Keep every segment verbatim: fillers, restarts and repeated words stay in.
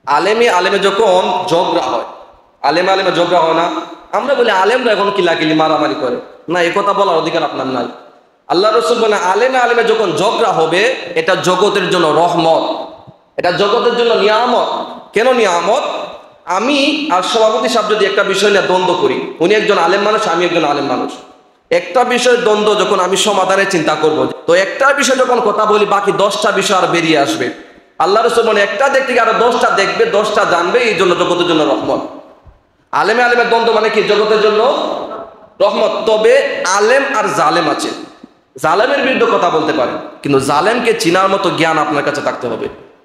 আলেমে আলেমে যখন ঝগড়া হয়, আলেমে আলেমে ঝগড়া হয় না, আমরা বলি আলেমরা এখন কিলাকিলি মারামারি করে না, এ কথা বলার অধিকার আপনার নাই। আল্লাহ রসুল বলে আলেমে আলেমে যখন ঝগড়া হবে এটা জগতের জন্য রহমত, এটা জগতের জন্য নিয়ামত। কেন নিয়ামত? আমি আর সভাপতি সাহেব যদি একটা বিষয় নিয়ে দ্বন্দ্ব করি, উনি একজন আলেম মানুষ, আমি একজন আলেম মানুষ, একটা বিষয় দ্বন্দ্ব যখন আমি সমাধানের চিন্তা করব, তো একটা বিষয় যখন কথা বলি বাকি দশটা বিষয় আর বেরিয়ে আসবে। আল্লাহ রসুল বলে একটা দেখতে আরো দশটা দেখবে, দশটা জানবে, এই জন্য জগতের জন্য রহমত। আলেমে আলেমের দ্বন্দ্ব মানে কি? জগতের জন্য রহমত। তবে আলেম আর জালেম আছে, জালেমের বিরুদ্ধে কথা বলতে পারে, কিন্তু জালেমকে চিনার মতো জ্ঞান আপনার কাছে থাকতে হবে।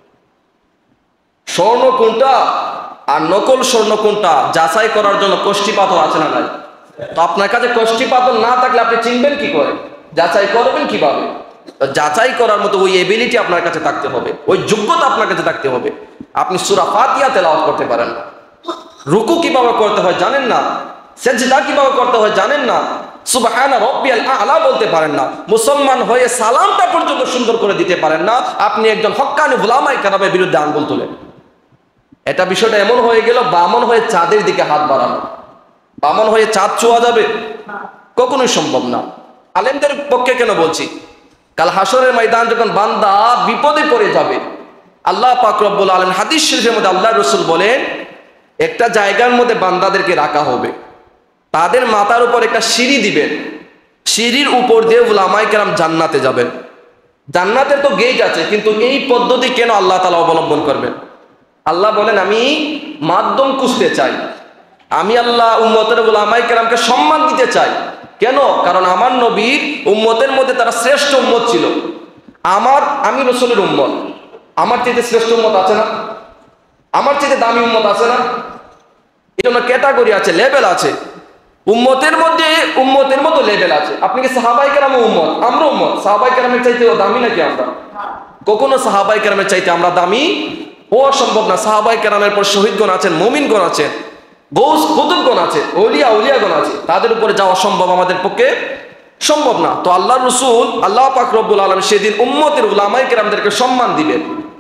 স্বর্ণ কোনটা আর নকল স্বর্ণ কোনটা যাচাই করার জন্য কষ্টি পাথর আছে না নাই? তো আপনার কাছে কষ্টি পাথর না থাকলে আপনি চিনবেন কি করে? যাচাই করবেন কিভাবে? যাচাই করার মতো ওই এবিলিটি আপনার কাছে থাকতে হবে, ওই যোগ্যতা আপনার কাছে থাকতে হবে। আপনি সূরা ফাতিহা তেলাওয়াত করতে পারেন না, রুকু কিভাবে করতে হয় জানেন না, সেজদা কিভাবে করতে হয় জানেন না, সুবহানা রাব্বিয়াল আ'লা বলতে পারেন না, মুসলমান হয়ে সালামটা পর্যন্ত সুন্দর করে দিতে পারেন না, আপনি একজন হক্কানি উলামায়ে কেরামের বিরুদ্ধে আঙ্গুল তোলেন। এটা বিষয়টা এমন হয়ে গেল বামন হয়ে চাঁদের দিকে হাত বাড়ানো। বামন হয়ে চাঁদ ছোঁয়া যাবে? কখনোই সম্ভব না। আলেমদের পক্ষে কেন বলছি? কাল হাসরের ময়দান যখন বান্দা বিপদে পড়ে যাবে, আল্লাহ পাক রব্বুল আলামিন হাদিস শরীফের মধ্যে আল্লাহ রাসূল বলেন একটা জায়গার মধ্যে বান্দাদেরকে রাখা হবে, তাদের মাথার উপর একটা সিঁড়ি দিবেন, সিঁড়ির উপর দিয়ে উলামায়ে কেরাম জান্নাতে যাবেন। জান্নাতের তো গেট আছে, কিন্তু এই পদ্ধতি কেন আল্লাহ তাআলা অবলম্বন করবেন? আল্লাহ বলেন আমি মাধ্যম খুঁজতে চাই, আমি আল্লাহ উম্মতের উলামায়ে কেরামকে সম্মান দিতে চাই। কেন? কারণ আমার নবীর উম্মতের মধ্যে তারা শ্রেষ্ঠ উম্মত ছিল। আমার আমি রাসূলের উম্মত, আমার চেয়ে শ্রেষ্ঠ উম্মত আছে না? আমার চেয়ে দামি উম্মত আছে না? এই জন্য ক্যাটাগরি আছে, লেভেল আছে। উম্মতের মধ্যে উম্মতের মতো লেভেল আছে। আপনি কি সাহাবায়ে কেরাম উম্মত, আমরা উম্মত, সাহাবায়ে কেরামের চাইতে দামি নাকি আমরা? কখনো সাহাবায়ে কেরামের চাইতে আমরা দামি হওয়া সম্ভব না। সাহাবায়ে কেরামের পর শহীদগণ আছেন, মুমিনগণ আছেন, গৌস কুতুবগণ আছে, ওলিয়া উলিয়াগণ আছে, তাদের উপরে যাওয়া সম্ভব আমাদের পক্ষে সম্ভব না। তো আল্লাহ রাসূল আল্লাহ পাক রব্বুল আলামিন সেদিন উম্মতের উলামায়ে কেরামদেরকে সম্মান দিবেন,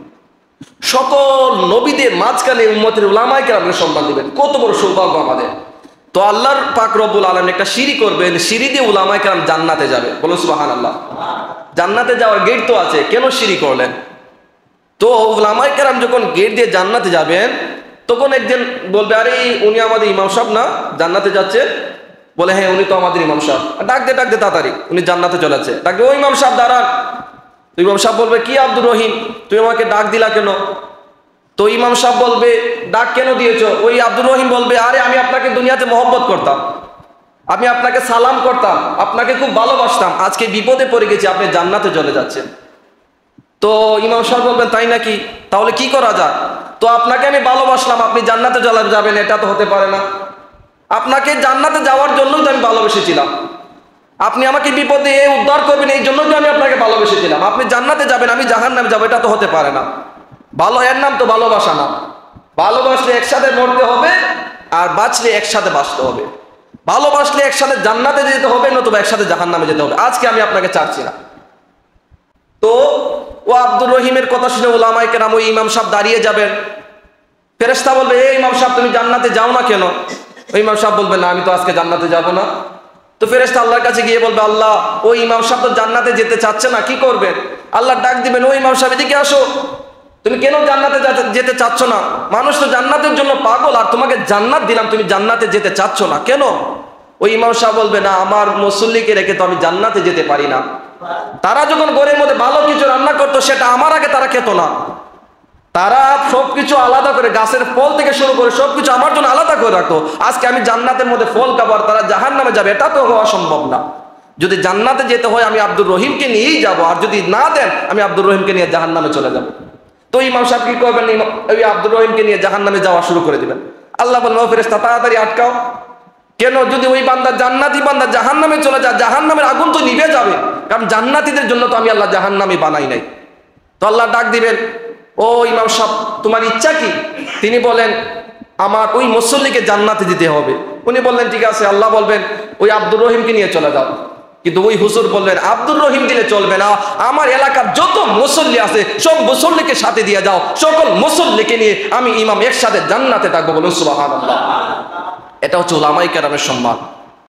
সকল নবীদের মাঝখানে উম্মতের উলামায়ে কেরামকে সম্মান দিবেন। কত বড় সৌভাগ্য আমাদের। তো আল্লাহর পাক রব্বুল আলামিন একটা সিঁড়ি করবেন, সিঁড়ি দিয়ে উলামায়ে কেরাম জান্নাতে যাবে। বলুন সুবহানাল্লাহ। জান্নাতে যাওয়ার গেট তো আছে, কেন সিঁড়ি করলেন? তো উলামায়ে কেরাম যখন গেট দিয়ে জান্নাতে যাবেন, তখন একজন বলবে আরে উনি আমাদের ইমাম সাহেব না, জান্নাতে যাচ্ছে? বলে হ্যাঁ উনি তো আমাদের ইমাম সাহেব। ডাক দে ডাক দে তাড়াতাড়ি, উনি জান্নাতে চলে যাচ্ছে। ডাক দে ও ইমাম সাহেব দাঁড়ান। তো ইমাম সাহেব বলবে কি আব্দুর রহিম, তুই আমাকে ডাক দিলা কেন? তো ইমাম সাহেব বলবে ডাক কেন দিয়েছো? ওই আব্দুর রহিম বলবে আরে আমি আপনাকে দুনিয়াতে মহব্বত করতাম, আমি আপনাকে সালাম করতাম, আপনাকে খুব ভালোবাসতাম, আজকে বিপদে পড়ে গেছি, আপনি জান্নাতে চলে যাচ্ছেন। তো ইমাম সাহেব বলবেন তাই নাকি, তাহলে কি করা যায়? তো আপনাকে আমি ভালোবাসলাম, আপনি জান্নাতে চলে যাবেন, এটা তো হতে পারে না। আপনাকে জান্নাতে যাওয়ার জন্যই তো আমি ভালোবেসেছিলাম, আপনি আমাকে বিপদে উদ্ধার করবেন এই জন্যই তো আমি আপনাকে ভালোবেসেছিলাম, আপনি জান্নাতে যাবেন আমি জাহান্নামে যাবো, এটা তো হতে পারে না। ভালো এর নাম তো ভালোবাসা না। ভালোবাসলে একসাথে মরতে হবে, আর বাঁচলে একসাথে বাঁচতে হবে। ভালোবাসলে একসাথে জান্নাতে যেতে হবে, নতুবা একসাথে জাহান্নামে যেতে হবে। আজকে আমি আপনাকে চাচ্ছি না। তো ও আব্দুর রহিমের কথা শুনে উলামায়ে কেরাম ওই ইমাম সাহেব দাঁড়িয়ে যাবেন। ফেরেশতা বলবে এই ইমাম সাহেব তুমি জান্নাতে যাও না কেন? ওই ইমাম সাহেব বলবে না আমি তো আজকে জান্নাতে যাব না। তো ফেরেশতা আল্লাহর কাছে গিয়ে বলবে আল্লাহ ওই ইমাম সাহেব তো জান্নাতে যেতে চাচ্ছে না, কি করবেন? আল্লাহ ডাক দিবেন ওই ইমাম সাহেব এদিকে আসো, তুমি কেন জান্নাতে যেতে চাচ্ছ না? মানুষ তো জান্নাতের জন্য পাগল, আর তোমাকে জান্নাত দিলাম, তুমি জান্নাতে যেতে চাচ্ছ না কেন? ওই ইমাম সাহেব বলবে না আমার মুসল্লিকে রেখে তো আমি জান্নাতে যেতে পারি না। তারা যখন ঘরের মধ্যে ভালো কিছু রান্না করতো সেটা আমার আগে তারা খেত না, তারা সবকিছু আলাদা করে গাছের ফল থেকে শুরু করে সবকিছু আমার জন্য আলাদা করে রাখতো। আজকে আমি জান্নাতের মধ্যে ফল খাবার, তারা জাহান্নামে যাবে, এটা তো হওয়া সম্ভব না। যদি জান্নাতে যেতে হয় আমি আব্দুর রহিমকে নিয়েই যাব, আর যদি না দেন আমি আব্দুর রহিমকে নিয়ে জাহান্নামে চলে যাব। তো ইমাম সাহেব কি করবেন? ওই আব্দুর রহিমকে নিয়ে জাহান্নামে যাওয়া শুরু করে দিবেন। আল্লাহ বলবেন ও ফেরেশতা তাড়াতাড়ি আটকাও। কেন? যদি ওই বান্দা জান্নাতি বান্দা জাহান্নামে চলে যায়, জাহান্নামের আগুন তো নিভে যাবে, কারণ জান্নাতীদের জন্য তো আমি আল্লাহ জাহান্নামী বানাই নাই। তো আল্লাহ ডাক দিবেন ও ইমাম সাহেব তোমার ইচ্ছা কি? তিনি বলেন আমার ওই মুসল্লিকে জান্নাতে দিতে হবে। উনি বললেন ঠিক আছে। আল্লাহ বলবেন ওই আব্দুর রহিমকে নিয়ে চলে যাও। কিন্তু ওই হুজুর বললেন আব্দুর রহিম দিলে চলবে না, আমার এলাকার যত মুসল্লি আছে সব মুসল্লিকে সাথে দিয়ে যাও, সকল মুসল্লিকে নিয়ে আমি ইমাম একসাথে জান্নাতে থাকবো। বলুন সুবহানাল্লাহ। এটা হচ্ছে উলামায়ে কেরামের সম্মান।